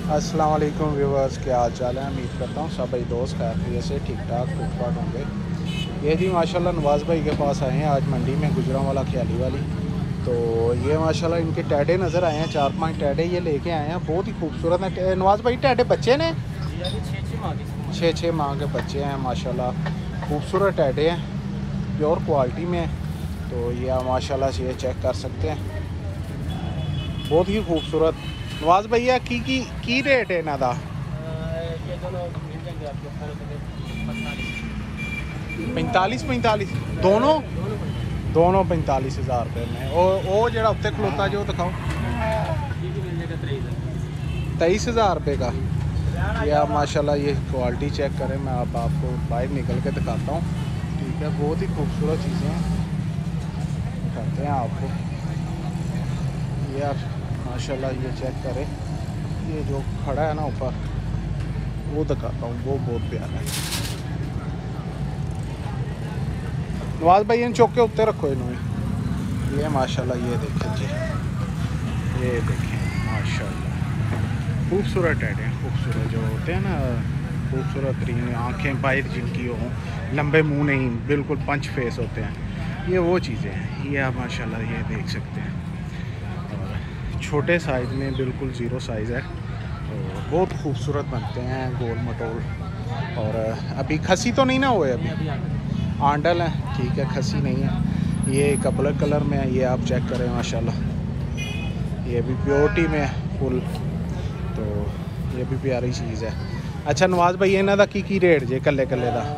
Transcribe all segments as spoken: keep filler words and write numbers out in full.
अस्सलाम वालेकुम व्यूवर्स, क्या हाल चाल है। उम्मीद करता हूँ सब भाई दोस्त खैरियत से ठीक ठाक ठीक ठाक होंगे। ये जी माशाल्लाह नवाज़ भाई के पास आए हैं आज मंडी में गुजरांवाला ख्याली वाली। तो ये माशाल्लाह इनके टैडे नज़र आए हैं, चार पांच टैडे ये लेके आए हैं, बहुत ही खूबसूरत हैं। नवाज़ भाई टैडे बच्चे ने छः छः माह के बच्चे हैं माशाल्लाह, खूबसूरत टैडे हैं, प्योर क्वालिटी में। तो ये माशाल्लाह से ये चेक कर सकते हैं, बहुत ही खूबसूरत। नवाज़ भैया की की की रेट है इन्हों का? पैंतालीस पैंतालीस दोनों दोनों पैंतालीस हज़ार रुपये में। और वो जो उत्ते खलोता जो दिखाओ तेईस हज़ार रुपये का। ये आप माशाल्लाह ये क्वालिटी चेक करें, मैं आप आपको बाहर निकल के दिखाता हूँ। ठीक है, बहुत ही खूबसूरत चीज़ें हैं, दिखाते हैं आपको। ये आप माशाल्लाह ये चेक करें, ये जो खड़ा है ना ऊपर वो दिखाता हूँ, वो बहुत प्यारा है। नवाज़ भाई इन चौक के उत्ते रखो इन्होंने। ये माशाल्लाह ये देखें जी, ये देखें माशाल्लाह खूबसूरत टैड हैं, खूबसूरत जो होते हैं ना, खूबसूरत तरीन आँखें बाहर जिनकी हो, लंबे मुंह नहीं, बिल्कुल पंच फेस होते हैं, ये वो चीज़ें हैं। ये आप माशाल्लाह ये देख सकते हैं, छोटे साइज़ में बिल्कुल ज़ीरो साइज़ है, तो बहुत खूबसूरत बनते हैं, गोल मटोल। और अभी खसी तो नहीं ना हुए, अभी आंडल है, ठीक है, खसी नहीं है। ये कपलर कलर में है, ये आप चेक करें माशाल्लाह, ये भी प्योरिटी में है फुल, तो ये भी प्यारी चीज़ है। अच्छा नवाज़ भाई इन्हों का की की रेट जे कल्ले कल्ले का?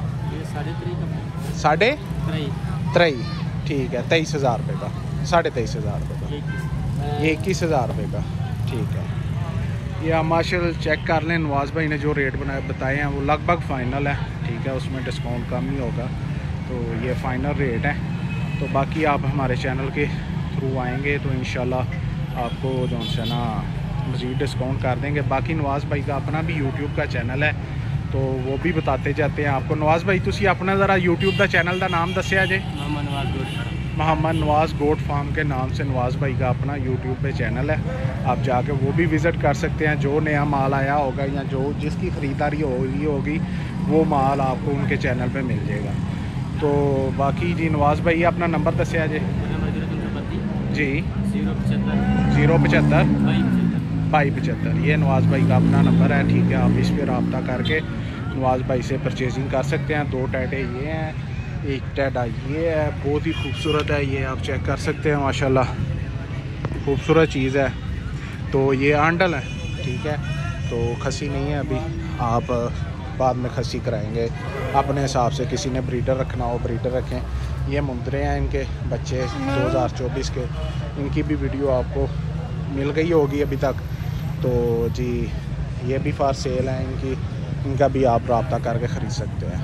साढ़े त्रई, ठीक है, तेईस हज़ार रुपये का, साढ़े तेईस हज़ार रुपये का, ये इक्कीस हज़ार रुपये का, ठीक है। ये माशाल्लाह चेक कर लें, नवाज़ भाई ने जो रेट बनाए बताए हैं वो लगभग फ़ाइनल है, ठीक है, उसमें डिस्काउंट कम ही होगा, तो ये फ़ाइनल रेट है। तो बाकी आप हमारे चैनल के थ्रू आएंगे तो इंशाल्लाह आपको जो है ना मज़ीद डिस्काउंट कर देंगे। बाकी नवाज़ भाई का अपना भी यूट्यूब का चैनल है, तो वो भी बताते जाते हैं आपको। नवाज़ भाई तुसी अपना ज़रा यूट्यूब का चैनल का नाम दसिया जे। मोहम्मद नवाज़ गोट फार्म के नाम से नवाज़ भाई का अपना यूट्यूब पे चैनल है, आप जाके वो भी विज़िट कर सकते हैं। जो नया माल आया होगा या जो जिसकी ख़रीदारी होगी होगी वो माल आपको उनके चैनल पे मिल जाएगा। तो बाकी जी नवाज़ भाई अपना नंबर दसिया जे जी, ज़ीरो पचहत्तर बाई पचहत्तर, ये नवाज़ भाई का अपना नंबर है, ठीक है। आप इस पर रब्ता करके नवाज़ भाई से परचेजिंग कर सकते हैं। दो टैडे ये हैं, एक टैडा ये है, बहुत ही खूबसूरत है, ये आप चेक कर सकते हैं माशाल्लाह, खूबसूरत चीज़ है। तो ये आंडल है, ठीक है, तो खसी नहीं है अभी, आप बाद में खसी कराएंगे अपने हिसाब से। किसी ने ब्रीडर रखना हो ब्रीडर रखें। ये मुंदरे हैं, इनके बच्चे दो हज़ार चौबीस के, इनकी भी वीडियो आपको मिल गई होगी अभी तक। तो जी ये भी फार सेल है इनकी, इनका भी आप रब्ता करके ख़रीद सकते हैं।